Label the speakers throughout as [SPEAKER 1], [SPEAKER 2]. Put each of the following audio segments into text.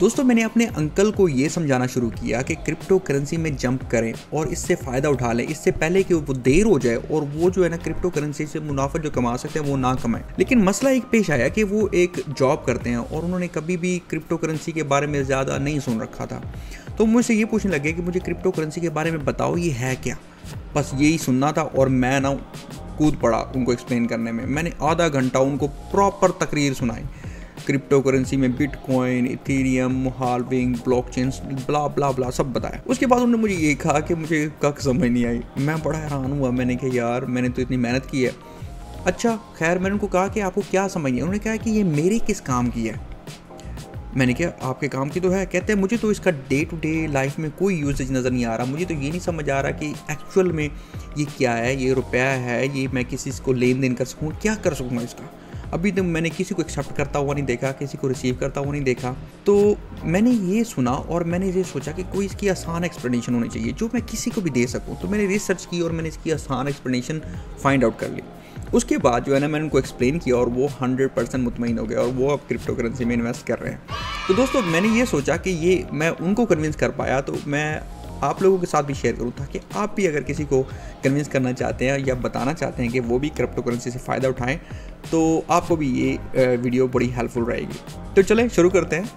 [SPEAKER 1] दोस्तों मैंने अपने अंकल को ये समझाना शुरू किया कि क्रिप्टो करेंसी में जंप करें और इससे फ़ायदा उठा लें, इससे पहले कि वो देर हो जाए और वो जो है ना क्रिप्टो करेंसी से मुनाफा जो कमा सकते हैं वो ना कमाएं। लेकिन मसला एक पेश आया कि वो एक जॉब करते हैं और उन्होंने कभी भी क्रिप्टो करेंसी के बारे में ज़्यादा नहीं सुन रखा था। तो मुझसे ये पूछने लगे कि मुझे क्रिप्टो करेंसी के बारे में बताओ, ये है क्या। बस यही सुनना था और मैं ना कूद पड़ा उनको एक्सप्लेन करने में। मैंने आधा घंटा उनको प्रॉपर तकरीर सुनाई, क्रिप्टो करेंसी में bitcoin, ethereum, halving, blockchain, blah blah blah सब बताया। उसके बाद उन्होंने मुझे ये कहा कि मुझे कख समझ नहीं आई। मैं बड़ा हैरान हुआ, मैंने कहा यार मैंने तो इतनी मेहनत की है। अच्छा खैर, मैंने उनको कहा कि आपको क्या समझ नहीं है। उन्होंने कहा कि ये मेरे किस काम की है। मैंने कहा आपके काम की तो है। कहते हैं मुझे तो इसका डे टू डे लाइफ में कोई यूसेज नज़र नहीं आ रहा, मुझे तो ये नहीं समझ आ रहा कि एक्चुअल में ये क्या है, ये रुपया है, ये मैं किसी को लेन देन कर सकूँ, क्या कर सकूँगा इसका। अभी तक मैंने किसी को एक्सेप्ट करता हुआ नहीं देखा, किसी को रिसीव करता हुआ नहीं देखा। तो मैंने ये सुना और मैंने ये सोचा कि कोई इसकी आसान एक्सप्लेनेशन होनी चाहिए जो मैं किसी को भी दे सकूँ। तो मैंने रिसर्च की और मैंने इसकी आसान एक्सप्लेनेशन फाइंड आउट कर ली। उसके बाद जो है ना मैंने उनको एक्सप्लेन किया और वो 100% मुतमईन हो गए और वो अब क्रिप्टो करेंसी में इन्वेस्ट कर रहे हैं। तो दोस्तों मैंने ये सोचा कि ये मैं उनको कन्विंस कर पाया तो मैं आप लोगों के साथ भी शेयर करूँ ताकि आप भी अगर किसी को कन्विंस करना चाहते हैं या बताना चाहते हैं कि वो भी क्रिप्टो करेंसी से फ़ायदा उठाएं तो आपको भी ये वीडियो बड़ी हेल्पफुल रहेगी। तो चलें शुरू करते हैं।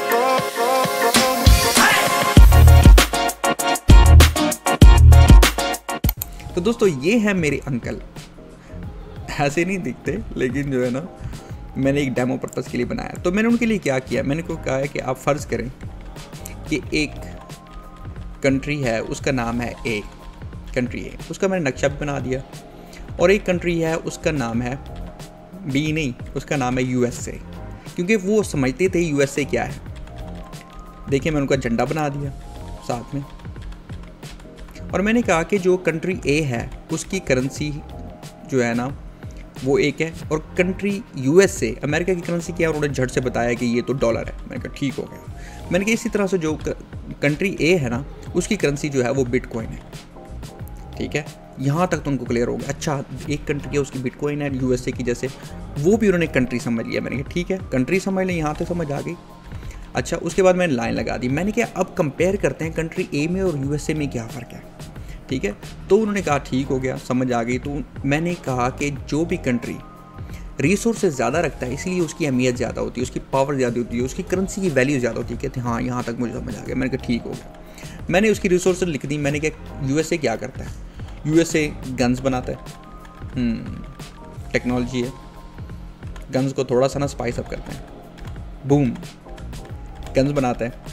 [SPEAKER 1] तो दोस्तों ये है मेरे अंकल, ऐसे नहीं दिखते लेकिन जो है ना मैंने एक डेमो पर्पज़ के लिए बनाया। तो मैंने उनके लिए क्या किया, मैंने को कहा है कि आप फ़र्ज़ करें कि एक कंट्री है, उसका नाम है ए, कंट्री है, उसका मैंने नक्शा भी बना दिया। और एक कंट्री है उसका नाम है बी, नहीं उसका नाम है यूएसए, क्योंकि वो समझते थे यूएसए क्या है। देखिए मैंने उनका झंडा बना दिया साथ में और मैंने कहा कि जो कंट्री ए है उसकी करेंसी जो है ना वो एक है और कंट्री यूएसए अमेरिका की करेंसी क्या है, उन्होंने झट से बताया कि ये तो डॉलर है। मैंने कहा ठीक हो गया। मैंने कहा इसी तरह से जो कंट्री ए है ना उसकी करेंसी जो है वो बिटकॉइन है। ठीक है, यहाँ तक तो उनको क्लियर हो गया। अच्छा एक कंट्री है उसकी बिटकॉइन है यूएसए की, जैसे वो भी उन्होंने कंट्री समझ लिया। मैंने कहा ठीक है कंट्री समझ लें, यहाँ तक समझ आ गई। अच्छा उसके बाद मैंने लाइन लगा दी। मैंने कहा अब कंपेयर करते हैं कंट्री ए में और यूएसए में क्या फ़र्क है। ठीक है, तो उन्होंने कहा ठीक हो गया, समझ आ गई। तो मैंने कहा कि जो भी कंट्री रिसोर्सेज ज़्यादा रखता है इसलिए उसकी अहमियत ज़्यादा होती है, उसकी पावर ज़्यादा होती है, उसकी करेंसी की वैल्यू ज़्यादा होती है। कहते हैं हाँ यहाँ तक मुझे समझ आ गया। मैंने कहा ठीक हो गया। मैंने उसकी रिसोर्सेज लिख दी। मैंने कहा यूएसए क्या करता है, यूएसए गन्स बनाता है, टेक्नोलॉजी है, गन्स को थोड़ा सा ना स्पाइस अप करते हैं, बूम गन्स बनाता है।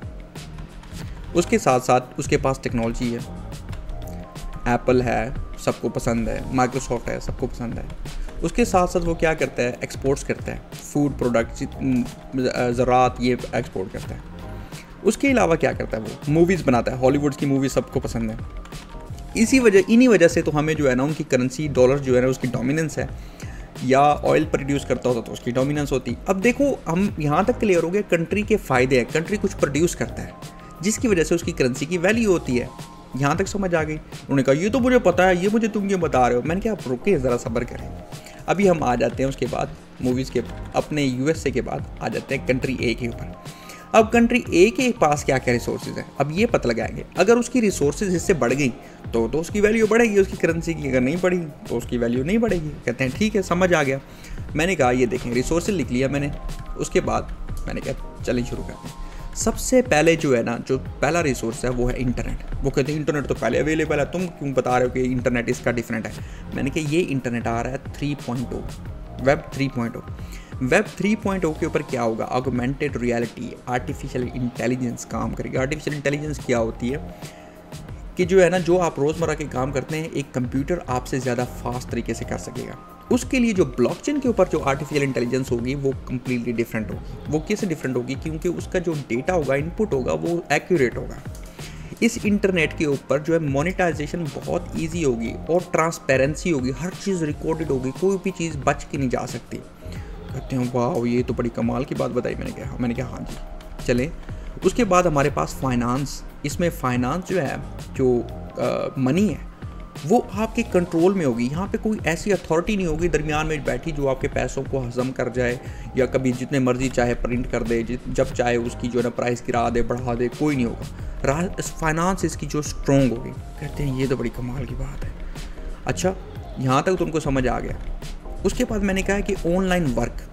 [SPEAKER 1] उसके साथ साथ उसके पास टेक्नोलॉजी है, एप्पल है सबको पसंद है, माइक्रोसॉफ्ट है सबको पसंद है। उसके साथ साथ वो क्या करता है, एक्सपोर्ट्स करता है, फूड प्रोडक्ट्स, ज़रात ये एक्सपोर्ट करता है। उसके अलावा क्या करता है, वो मूवीज़ बनाता है, हॉलीवुड की मूवीज़ सबको पसंद है। इन्हीं वजह से तो हमें जो है ना उनकी करेंसी डॉलर जो है ना उसकी डोमिनेंस है, या ऑयल प्रोड्यूस करता होता तो उसकी डोमिनेंस होती। अब देखो हम यहाँ तक क्लियर हो गए कंट्री के फ़ायदे हैं, कंट्री कुछ प्रोड्यूस करता है जिसकी वजह से उसकी करेंसी की वैल्यू होती है। यहाँ तक समझ आ गई। उन्होंने कहा ये तो मुझे पता है, ये मुझे तुम क्यों बता रहे हो। मैंने कहा आप रुके ज़रा सब्र करें। अभी हम आ जाते हैं उसके बाद मूवीज़ के अपने यूएसए के बाद आ जाते हैं कंट्री ए के ऊपर। अब कंट्री ए के पास क्या क्या रिसोर्सेज हैं अब ये पता लगाएंगे। अगर उसकी रिसोर्सेज इससे बढ़ गई तो उसकी वैल्यू बढ़ेगी उसकी करेंसी की, अगर नहीं बढ़ी तो उसकी वैल्यू नहीं बढ़ेगी। कहते हैं ठीक है समझ आ गया। मैंने कहा ये देखें रिसोर्सेज लिख लिया मैंने। उसके बाद मैंने कहा चलें शुरू करते हैं। सबसे पहले जो है ना जो पहला रिसोर्स है वो है इंटरनेट। वो कहते हैं इंटरनेट तो पहले अवेलेबल है, तुम क्यों बता रहे हो कि इंटरनेट इसका डिफरेंट है। मैंने कहा ये इंटरनेट आ रहा है 3.0, वेब 3.0। वेब 3.0 के ऊपर क्या होगा, ऑगमेंटेड रियलिटी, आर्टिफिशियल इंटेलिजेंस काम करेगी। आर्टिफिशियल इंटेलिजेंस क्या होती है कि जो है ना जो आप रोज़मर्रा के काम करते हैं एक कंप्यूटर आपसे ज़्यादा फास्ट तरीके से कर सकेगा। उसके लिए जो ब्लॉकचेन के ऊपर जो आर्टिफिशियल इंटेलिजेंस होगी वो कम्प्लीटली डिफरेंट होगी। वो कैसे डिफरेंट होगी, क्योंकि उसका जो डेटा होगा, इनपुट होगा, वो एक्यूरेट होगा। इस इंटरनेट के ऊपर जो है मोनेटाइजेशन बहुत इजी होगी और ट्रांसपेरेंसी होगी, हर चीज़ रिकॉर्डेड होगी, कोई भी चीज़ बच के नहीं जा सकती। कहते हैं वाह ये तो बड़ी कमाल की बात बताई। मैंने कहा हाँ जी चलें। उसके बाद हमारे पास फाइनेंस, इसमें फाइनेंस जो है जो मनी है वो आपके कंट्रोल में होगी। यहाँ पे कोई ऐसी अथॉरिटी नहीं होगी दरमियान में बैठी जो आपके पैसों को हजम कर जाए या कभी जितने मर्जी चाहे प्रिंट कर दे, जब चाहे उसकी जो है ना प्राइस गिरा दे, बढ़ा दे, कोई नहीं होगा। फाइनेंस इसकी जो स्ट्रॉन्ग होगी। कहते हैं ये तो बड़ी कमाल की बात है। अच्छा, यहाँ तक तो उनको समझ आ गया। उसके बाद मैंने कहा कि ऑनलाइन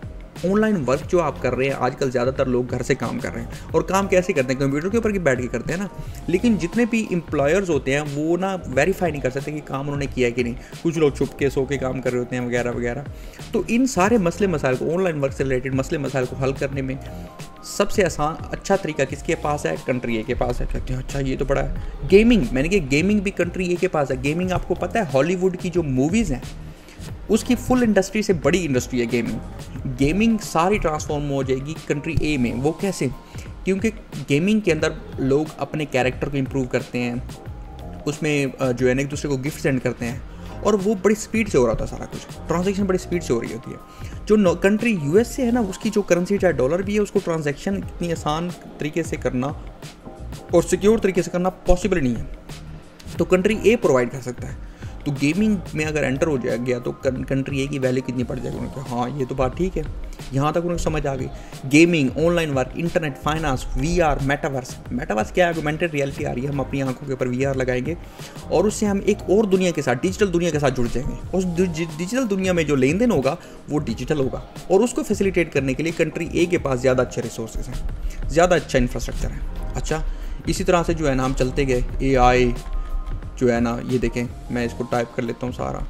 [SPEAKER 1] वर्क जो आप कर रहे हैं, आजकल ज़्यादातर लोग घर से काम कर रहे हैं। और काम कैसे करते हैं? कंप्यूटर के ऊपर की बैठ के करते हैं ना। लेकिन जितने भी एम्प्लॉयर्स होते हैं वो ना वेरीफाई नहीं कर सकते कि काम उन्होंने किया है कि नहीं। कुछ लोग छुप के सो के काम कर रहे होते हैं वगैरह वगैरह। तो इन सारे मसले मसाइल को, ऑनलाइन वर्क से रिलेटेड मसले मसाइल को हल करने में सबसे आसान अच्छा तरीका किसके पास है? कंट्री ए के पास है। कहते हैं अच्छा ये तो बड़ा है। गेमिंग, मैंने कहा गेमिंग भी कंट्री ए के पास है। गेमिंग आपको पता है हॉलीवुड की जो मूवीज़ हैं उसकी फुल इंडस्ट्री से बड़ी इंडस्ट्री है गेमिंग सारी ट्रांसफॉर्म हो जाएगी कंट्री ए में। वो कैसे? क्योंकि गेमिंग के अंदर लोग अपने कैरेक्टर को इम्प्रूव करते हैं, उसमें जो है ना एक दूसरे को गिफ्ट सेंड करते हैं, और वो बड़ी स्पीड से हो रहा था सारा कुछ। ट्रांजैक्शन बड़ी स्पीड से हो रही होती है। जो कंट्री यूएस से है ना, उसकी जो करेंसी चाहे डॉलर भी है, उसको ट्रांजैक्शन इतनी आसान तरीके से करना और सिक्योर तरीके से करना पॉसिबल नहीं है। तो कंट्री ए प्रोवाइड कर सकता है। तो गेमिंग में अगर एंटर हो जाए गया तो कंट्री ए की वैल्यू कितनी बढ़ जाएगी? उन्होंने कहा हाँ ये तो बात ठीक है। यहाँ तक उन्हें समझ आ गई। Gaming, online work, internet, finance, VR, metaverse क्या है? ऑगमेंटेड रियलिटी आ रही है। हम अपनी आंखों के ऊपर वीआर लगाएंगे और उससे हम एक और दुनिया के साथ, डिजिटल दुनिया के साथ जुड़ जाएंगे। उस डिजिटल दुनिया में जो लेन देन होगा वो डिजिटल होगा, और उसको फैसिलिटेट करने के लिए कंट्री ए के पास ज़्यादा अच्छे रिसोर्सेज हैं, ज़्यादा अच्छा इंफ्रास्ट्रक्चर है। अच्छा, इसी तरह से जो है ना हम चलते गए। AI जो है ना, ये देखें मैं इसको टाइप कर लेता हूँ सारा।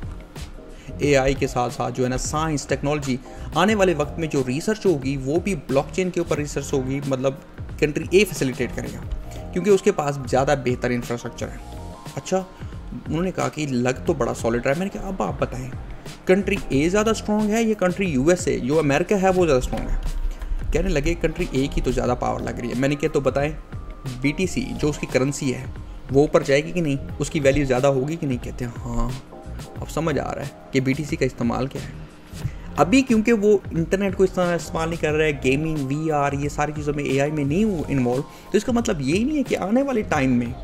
[SPEAKER 1] AI के साथ साथ जो है ना साइंस, टेक्नोलॉजी, आने वाले वक्त में जो रिसर्च होगी वो भी ब्लॉकचेन के ऊपर रिसर्च होगी। मतलब कंट्री ए फैसिलिटेट करेगा क्योंकि उसके पास ज़्यादा बेहतर इंफ्रास्ट्रक्चर है। अच्छा, उन्होंने कहा कि लग तो बड़ा सॉलिड है। मैंने कहा अब आप बताएं कंट्री ए ज़्यादा स्ट्रॉन्ग है या कंट्री USA जो अमेरिका है वो ज़्यादा स्ट्रॉन्ग है? कहने लगे कंट्री ए की तो ज़्यादा पावर लग रही है। मैंने कहा तो बताएं BTC जो उसकी करेंसी है वो ऊपर जाएगी कि नहीं, उसकी वैल्यू ज़्यादा होगी कि नहीं? कहते हैं हाँ अब समझ आ रहा है कि BTC का इस्तेमाल क्या है। अभी क्योंकि वो इंटरनेट को इस तरह इस्तेमाल नहीं कर रहा है, गेमिंग, VR ये सारी चीज़ों में AI में नहीं इन्वॉल्व, तो इसका मतलब यही नहीं है कि आने वाले टाइम में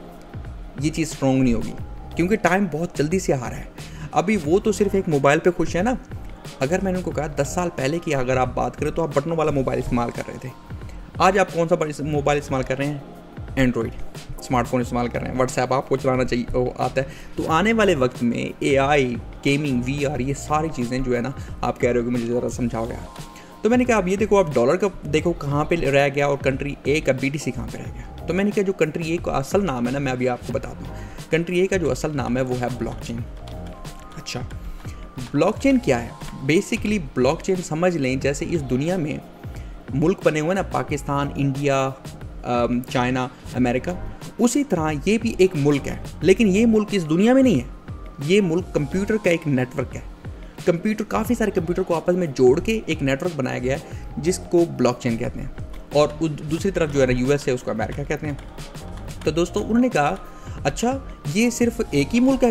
[SPEAKER 1] ये चीज़ स्ट्रॉन्ग नहीं होगी, क्योंकि टाइम बहुत जल्दी से आ रहा है। अभी वो तो सिर्फ एक मोबाइल पे खुश है ना। अगर मैंने उनको कहा 10 साल पहले की अगर आप बात करें तो आप बटनों वाला मोबाइल इस्तेमाल कर रहे थे। आज आप कौन सा मोबाइल इस्तेमाल कर रहे हैं? एंड्रॉयड स्मार्टफोन इस्तेमाल कर रहे हैं। व्हाट्सएप आपको चलाना चाहिए वो आता है। तो आने वाले वक्त में AI, गेमिंग, VR ये सारी चीज़ें जो है ना, आप कह रहे हो कि मुझे ज़रा समझाओ यार। तो मैंने कहा अब ये देखो, आप डॉलर का देखो कहाँ पे रह गया और कंट्री ए का BTC कहाँ पे रह गया। तो मैंने कहा जो कंट्री ए का असल नाम है ना, मैं अभी आपको बता दूँ। कंट्री ए का जो असल नाम है वो है ब्लॉकचेन। अच्छा, ब्लॉकचेन क्या है? बेसिकली ब्लॉकचेन समझ लें जैसे इस दुनिया में मुल्क बने हुए ना, पाकिस्तान, इंडिया, चाइना, अमेरिका, उसी तरह ये भी एक मुल्क है। लेकिन ये मुल्क इस दुनिया में नहीं है, ये मुल्क कंप्यूटर का एक नेटवर्क है। कंप्यूटर, काफ़ी सारे कंप्यूटर को आपस में जोड़ के एक नेटवर्क बनाया गया है जिसको ब्लॉकचेन कहते हैं। और दूसरी तरफ जो है ना US है, उसको अमेरिका कहते हैं। तो दोस्तों उन्होंने कहा अच्छा ये सिर्फ एक ही मुल्क है,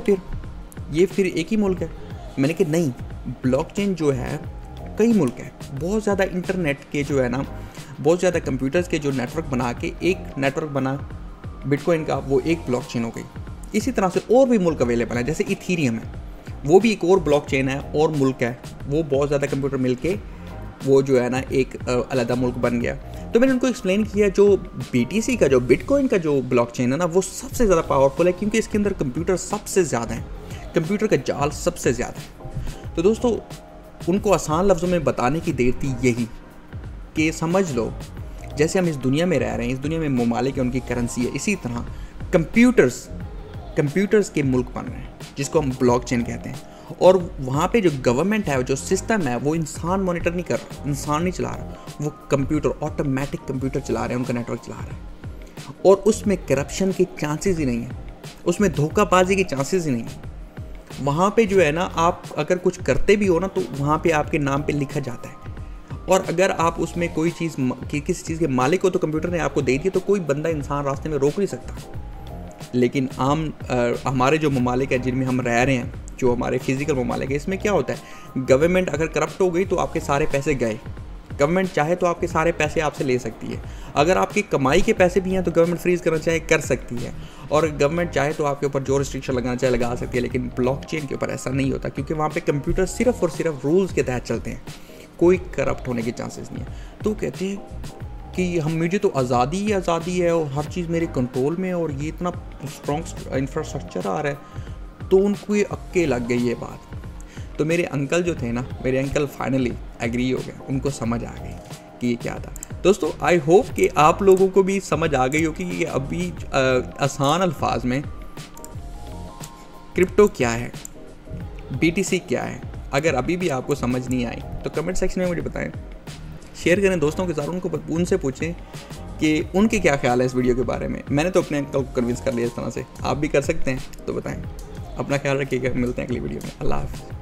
[SPEAKER 1] फिर एक ही मुल्क है? मैंने कहा नहीं, ब्लॉकचेन जो है कई मुल्क है। बहुत ज़्यादा इंटरनेट के जो है ना, बहुत ज़्यादा कंप्यूटर्स के जो नेटवर्क बना के एक नेटवर्क बना बिटकॉइन का, वो एक ब्लॉकचेन हो गई। इसी तरह से और भी मुल्क अवेलेबल है, जैसे इथीरियम है, वो भी एक और ब्लॉकचेन है और मुल्क है। वो बहुत ज़्यादा कंप्यूटर मिलके वो जो है ना एक अलग मुल्क बन गया। तो मैंने उनको एक्सप्लेन किया जो BTC का, जो बिटकॉइन का जो ब्लॉकचेन है ना, वो सबसे ज़्यादा पावरफुल है क्योंकि इसके अंदर कंप्यूटर सबसे ज़्यादा है, कंप्यूटर का जाल सबसे ज़्यादा है। तो दोस्तों उनको आसान लफ्ज़ों में बताने की देर थी यही कि समझ लो जैसे हम इस दुनिया में रह रहे हैं, इस दुनिया में ममालिक है, उनकी करेंसी है, इसी तरह कंप्यूटर्स के मुल्क बन रहे हैं जिसको हम ब्लॉकचेन कहते हैं। और वहाँ पे जो गवर्नमेंट है, जो सिस्टम है, वो इंसान मॉनिटर नहीं कर रहा, इंसान नहीं चला रहा, वो कंप्यूटर, ऑटोमेटिक कंप्यूटर चला रहे हैं, उनका नेटवर्क चला रहे हैं। और उसमें करप्शन के चांसेस ही नहीं है, उसमें धोखाबाजी के चांसेस ही नहीं है। वहाँ पे जो है ना, आप अगर कुछ करते भी हो ना तो वहाँ पे आपके नाम पे लिखा जाता है। और अगर आप उसमें कोई चीज़ किसी चीज़ के मालिक हो तो कंप्यूटर ने आपको दे दी, तो कोई बंदा इंसान रास्ते में रोक नहीं सकता। लेकिन हमारे जो ममालिक है जिनमें हम रह रहे हैं, जो हमारे फिजिकल ममालिक है, इसमें क्या होता है, गवर्नमेंट अगर करप्ट हो गई तो आपके सारे पैसे गए, गवर्नमेंट चाहे तो आपके सारे पैसे आपसे ले सकती है। अगर आपकी कमाई के पैसे भी हैं तो गवर्नमेंट फ्रीज करना चाहे कर सकती है, और गवर्नमेंट चाहे तो आपके ऊपर जो रिस्ट्रिक्शन लगाना चाहे लगा सकती है। लेकिन ब्लॉकचेन के ऊपर ऐसा नहीं होता, क्योंकि वहाँ पे कंप्यूटर सिर्फ और सिर्फ रूल्स के तहत चलते हैं, कोई करप्ट होने के चांसेस नहीं है। तो कहते हैं कि मुझे तो आज़ादी ही आज़ादी है और हर चीज़ मेरे कंट्रोल में है और ये इतना स्ट्रॉन्ग इंफ्रास्ट्रक्चर आ रहा है, तो उनको ये अक्के लग गई ये बात। तो मेरे अंकल जो थे ना, मेरे अंकल फाइनली एग्री हो गए, उनको समझ आ गई कि ये क्या था। दोस्तों आई होप कि आप लोगों को भी समझ आ गई होगी कि अभी आसान अल्फाज में क्रिप्टो क्या है, BTC क्या है। अगर अभी भी आपको समझ नहीं आई तो कमेंट सेक्शन में मुझे बताएं, शेयर करें दोस्तों के साथ, उनसे पूछें कि उनके क्या ख्याल है इस वीडियो के बारे में। मैंने तो अपने अंकल को कन्विंस कर लिया इस तरह से, आप भी कर सकते हैं। तो बताएं, अपना ख्याल रखिएगा, मिलते हैं अगली वीडियो में। अल्लाह हाफ़िज़।